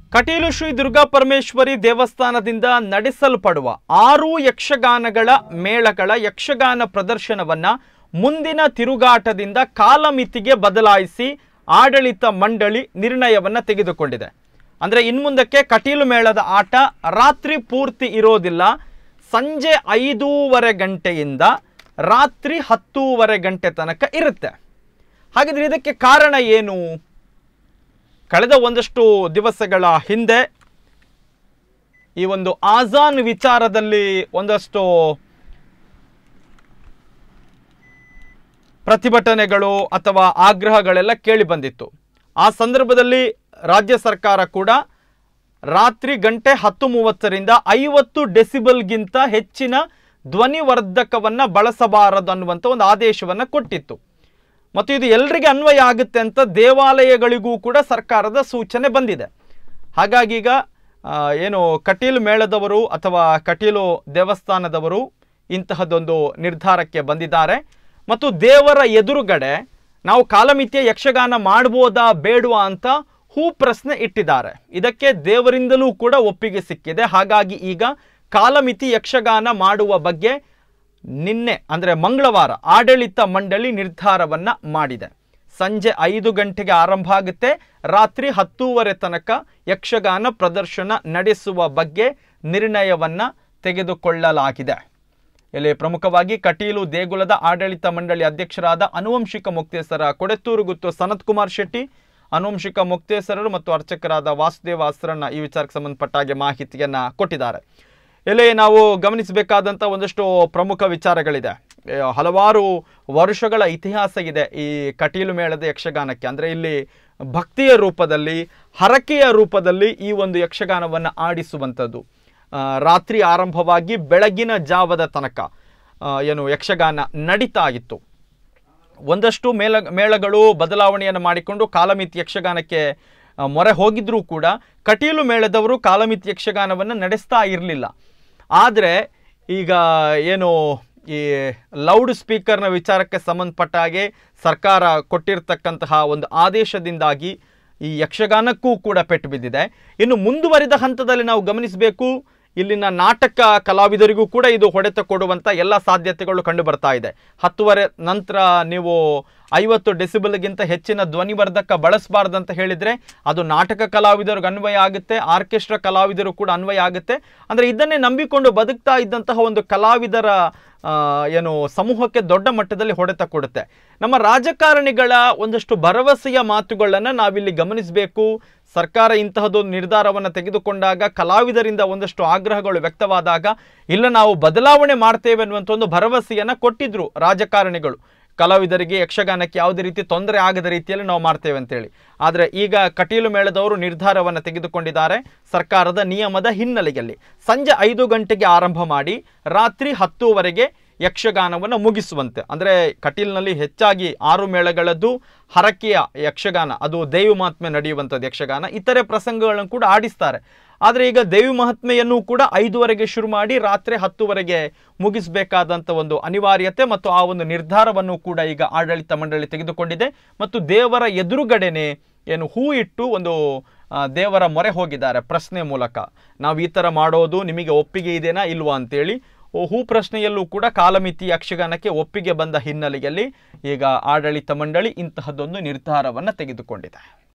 ಕಟೀಲು ಶ್ರೀ ದುರ್ಗಾ ಪರಮೇಶ್ವರಿ ದೇವಸ್ಥಾನದಿಂದ ನಡೆಸಲ್ಪಡುವ 6 ಯಕ್ಷಗಾನಗಳ ಮೇಳಗಳ ಯಕ್ಷಗಾನ ಪ್ರದರ್ಶನವನ್ನ ಮುಂದಿನ ತಿರುಗಾಟದಿಂದ ಕಾಲಮಿತಿಗೆ ಬದಲಾಯಿಸಿ ಆಡಳಿತ ಮಂಡಳಿ ನಿರ್ಣಯವನ್ನ ತೆಗೆದುಕೊಂಡಿದೆ. ಅಂದ್ರೆ ಇನ್ಮುಂದಕ್ಕೆ ಕಟೀಲು ಮೇಳದ ಆಟ ರಾತ್ರಿ ಪೂರ್ತಿ ಇರೋದಿಲ್ಲ. ಸಂಜೆ 5:30 ಗಂಟೆಯಿಂದ ರಾತ್ರಿ 10:30 ಗಂಟೆ ತನಕ ಇರುತ್ತೆ. ಹಾಗಿದ್ರೆ ಇದಕ್ಕೆ ಕಾರಣ ಏನು? ಕಳೆದ ಒಂದಷ್ಟು ದಿವಸಗಳ ಹಿಂದೆ ಈ ಒಂದು ಆಜಾನ್ ವಿಚಾರದಲ್ಲಿ ಒಂದಷ್ಟು ಪ್ರತಿಭಟನೆಗಳು ಅಥವಾ ಆಗ್ರಹಗಳೆಲ್ಲ ಕೇಳಿ ಬಂದಿತ್ತು. ಆ ಸಂದರ್ಭದಲ್ಲಿ ರಾಜ್ಯ ಸರ್ಕಾರ ಕೂಡ ರಾತ್ರಿ ಗಂಟೆ 10:30ರಿಂದ 50 ಡೆಸಿಬಲ್ಗಿಂತ ಹೆಚ್ಚಿನ ಧ್ವನಿವರ್ಧಕವನ್ನು ಬಳಸಬಾರದು ಅನ್ನುವಂಥ ಒಂದು ಆದೇಶವನ್ನು ಕೊಟ್ಟಿತ್ತು. ಮತ್ತು ಇದು ಎಲ್ಲರಿಗೆ ಅನ್ವಯ ಆಗುತ್ತೆ ಅಂತ ದೇವಾಲಯಗಳಿಗೂ ಕೂಡ ಸರ್ಕಾರದ ಸೂಚನೆ ಬಂದಿದೆ. ಹಾಗಾಗಿ ಈಗ ಏನು ಕಟೀಲು ಮೇಳದವರು ಅಥವಾ ಕಟೀಲು ದೇವಸ್ಥಾನದವರು ಇಂತಹದೊಂದು ನಿರ್ಧಾರಕ್ಕೆ ಬಂದಿದ್ದಾರೆ. ಮತ್ತು ದೇವರ ಎದುರುಗಡೆ ನಾವು ಕಾಲಮಿತಿಯ ಯಕ್ಷಗಾನ ಮಾಡ್ಬೋದಾ ಬೇಡವಾ ಅಂತ ಪ್ರಶ್ನೆ ಇಟ್ಟಿದ್ದಾರೆ. ಇದಕ್ಕೆ ದೇವರಿಂದಲೂ ಕೂಡ ಒಪ್ಪಿಗೆ ಸಿಕ್ಕಿದೆ. ಹಾಗಾಗಿ ಈಗ ಕಾಲಮಿತಿ ಯಕ್ಷಗಾನ ಮಾಡುವ ಬಗ್ಗೆ ನಿನ್ನೆ ಅಂದರೆ ಮಂಗಳವಾರ ಆಡಳಿತ ಮಂಡಳಿ ನಿರ್ಧಾರವನ್ನು ಮಾಡಿದೆ. ಸಂಜೆ 5 ಗಂಟೆಗೆ ಆರಂಭ ಆಗುತ್ತೆ. ರಾತ್ರಿ 10:30 ತನಕ ಯಕ್ಷಗಾನ ಪ್ರದರ್ಶನ ನಡೆಸುವ ಬಗ್ಗೆ ನಿರ್ಣಯವನ್ನು ತೆಗೆದುಕೊಳ್ಳಲಾಗಿದೆ. ಇಲ್ಲಿ ಪ್ರಮುಖವಾಗಿ ಕಟೀಲು ದೇಗುಲದ ಆಡಳಿತ ಮಂಡಳಿ ಅಧ್ಯಕ್ಷರಾದ ಅನುವಂಶಿಕ ಮೊಕ್ತೇಸರ ಕೊಡೆತ್ತೂರು ಗುತ್ತು ಸನತ್ ಕುಮಾರ್ ಶೆಟ್ಟಿ, ಅನುವಂಶಿಕ ಮೊಕ್ತೇಸರರು ಮತ್ತು ಅರ್ಚಕರಾದ ವಾಸುದೇವ ಅಸ್ರಣ್ಣ ಈ ವಿಚಾರಕ್ಕೆ ಸಂಬಂಧಪಟ್ಟ ಹಾಗೆ ಮಾಹಿತಿಯನ್ನು ಕೊಟ್ಟಿದ್ದಾರೆ. ಇಲ್ಲಿ ನಾವು ಗಮನಿಸಬೇಕಾದಂಥ ಒಂದಷ್ಟು ಪ್ರಮುಖ ವಿಚಾರಗಳಿದೆ. ಹಲವಾರು ವರ್ಷಗಳ ಇತಿಹಾಸ ಇದೆ ಈ ಕಟೀಲು ಮೇಳದ ಯಕ್ಷಗಾನಕ್ಕೆ. ಅಂದರೆ ಇಲ್ಲಿ ಭಕ್ತಿಯ ರೂಪದಲ್ಲಿ, ಹರಕೆಯ ರೂಪದಲ್ಲಿ ಈ ಒಂದು ಯಕ್ಷಗಾನವನ್ನು ಆಡಿಸುವಂಥದ್ದು. ರಾತ್ರಿ ಆರಂಭವಾಗಿ ಬೆಳಗಿನ ಜಾವದ ತನಕ ಏನು ಯಕ್ಷಗಾನ ನಡೀತಾ ಇತ್ತು. ಒಂದಷ್ಟು ಮೇಳಗಳು ಬದಲಾವಣೆಯನ್ನು ಮಾಡಿಕೊಂಡು ಕಾಲಮಿತಿ ಯಕ್ಷಗಾನಕ್ಕೆ ಮೊರೆ ಹೋಗಿದ್ರೂ ಕೂಡ ಕಟೀಲು ಮೇಳದವರು ಕಾಲಮಿತಿ ಯಕ್ಷಗಾನವನ್ನು ನಡೆಸ್ತಾ ಇರಲಿಲ್ಲ. ಆದರೆ ಈಗ ಏನು ಈ ಲೌಡ್ ಸ್ಪೀಕರ್ನ ವಿಚಾರಕ್ಕೆ ಸಂಬಂಧಪಟ್ಟ ಹಾಗೆ ಸರ್ಕಾರ ಕೊಟ್ಟಿರ್ತಕ್ಕಂತಹ ಒಂದು ಆದೇಶದಿಂದಾಗಿ ಈ ಯಕ್ಷಗಾನಕ್ಕೂ ಕೂಡ ಪೆಟ್ಟು ಬಿದ್ದಿದೆ. ಇನ್ನು ಮುಂದುವರಿದ ಹಂತದಲ್ಲಿ ನಾವು ಗಮನಿಸಬೇಕು, ಇಲ್ಲಿನ ನಾಟಕ ಕಲಾವಿದರಿಗೂ ಕೂಡ ಇದು ಹೊಡೆತ ಕೊಡುವಂಥ ಎಲ್ಲ ಸಾಧ್ಯತೆಗಳು ಕಂಡು ಬರ್ತಾ ಇದೆ. 10:30 ನಂತರ ನೀವು 50 ಡೆಸಿಬಲ್ಗಿಂತ ಹೆಚ್ಚಿನ ಧ್ವನಿವರ್ಧಕ ಬಳಸಬಾರ್ದಂತ ಹೇಳಿದರೆ ಅದು ನಾಟಕ ಕಲಾವಿದರಿಗೆ ಅನ್ವಯ ಆಗುತ್ತೆ, ಆರ್ಕೆಸ್ಟ್ರಾ ಕಲಾವಿದರು ಕೂಡ ಅನ್ವಯ ಆಗುತ್ತೆ. ಅಂದರೆ ಇದನ್ನೇ ನಂಬಿಕೊಂಡು ಬದುಕ್ತಾ ಇದ್ದಂತಹ ಒಂದು ಕಲಾವಿದರ ಏನು ಸಮೂಹಕ್ಕೆ ದೊಡ್ಡ ಮಟ್ಟದಲ್ಲಿ ಹೊಡೆತ ಕೊಡುತ್ತೆ. ನಮ್ಮ ರಾಜಕಾರಣಿಗಳ ಒಂದಷ್ಟು ಭರವಸೆಯ ಮಾತುಗಳನ್ನು ನಾವಿಲ್ಲಿ ಗಮನಿಸಬೇಕು. ಸರ್ಕಾರ ಇಂತಹದೊಂದು ನಿರ್ಧಾರವನ್ನು ತೆಗೆದುಕೊಂಡಾಗ ಕಲಾವಿದರಿಂದ ಒಂದಷ್ಟು ಆಗ್ರಹಗಳು ವ್ಯಕ್ತವಾದಾಗ ಇಲ್ಲ ನಾವು ಬದಲಾವಣೆ ಮಾಡ್ತೇವೆ ಅನ್ನುವಂಥ ಒಂದು ಭರವಸೆಯನ್ನು ಕೊಟ್ಟಿದ್ರು ರಾಜಕಾರಣಿಗಳು. ಕಲಾವಿದರಿಗೆ ಯಕ್ಷಗಾನಕ್ಕೆ ಯಾವುದೇ ರೀತಿ ತೊಂದರೆ ಆಗದ ರೀತಿಯಲ್ಲಿ ನಾವು ಮಾಡ್ತೇವೆ ಅಂತೇಳಿ. ಆದರೆ ಈಗ ಕಟೀಲು ಮೇಳದವರು ನಿರ್ಧಾರವನ್ನು ತೆಗೆದುಕೊಂಡಿದ್ದಾರೆ. ಸರ್ಕಾರದ ನಿಯಮದ ಹಿನ್ನೆಲೆಯಲ್ಲಿ ಸಂಜೆ 5 ಗಂಟೆಗೆ ಆರಂಭ ಮಾಡಿ ರಾತ್ರಿ 10:00ವರೆಗೆ ಯಕ್ಷಗಾನವನ್ನು ಮುಗಿಸುವಂತೆ. ಅಂದರೆ ಕಟೀಲಿನಲ್ಲಿ ಹೆಚ್ಚಾಗಿ 6 ಮೇಳಗಳದ್ದು ಹರಕೆಯ ಯಕ್ಷಗಾನ, ಅದು ದೈವ ಮಹಾತ್ಮೆ ನಡೆಯುವಂಥದ್ದು ಯಕ್ಷಗಾನ. ಇತರೆ ಪ್ರಸಂಗಗಳನ್ನು ಕೂಡ ಆಡಿಸ್ತಾರೆ. ಆದರೆ ಈಗ ದೈವ ಮಹಾತ್ಮೆಯನ್ನು ಕೂಡ 5:00ವರೆಗೆ ಶುರು ಮಾಡಿ ರಾತ್ರಿ 10:00ವರೆಗೆ ಮುಗಿಸಬೇಕಾದಂಥ ಒಂದು ಅನಿವಾರ್ಯತೆ ಮತ್ತು ಆ ಒಂದು ನಿರ್ಧಾರವನ್ನು ಕೂಡ ಈಗ ಆಡಳಿತ ಮಂಡಳಿ ತೆಗೆದುಕೊಂಡಿದೆ. ಮತ್ತು ದೇವರ ಎದುರುಗಡೆನೆ ಏನು ಹೂ ಇಟ್ಟು ಒಂದು ದೇವರ ಮೊರೆ ಹೋಗಿದ್ದಾರೆ ಪ್ರಶ್ನೆ ಮೂಲಕ. ನಾವು ಈ ಥರ ಮಾಡೋದು ನಿಮಗೆ ಒಪ್ಪಿಗೆ ಇದೆನಾ ಇಲ್ವಾ ಅಂತೇಳಿ ಪ್ರಶ್ನೆಯಲ್ಲೂ ಕೂಡ ಕಾಲಮಿತಿ ಯಕ್ಷಗಾನಕ್ಕೆ ಒಪ್ಪಿಗೆ ಬಂದ ಹಿನ್ನೆಲೆಯಲ್ಲಿ ಈಗ ಆಡಳಿತ ಮಂಡಳಿ ಇಂತಹದ್ದೊಂದು ನಿರ್ಧಾರವನ್ನು ತೆಗೆದುಕೊಂಡಿದೆ.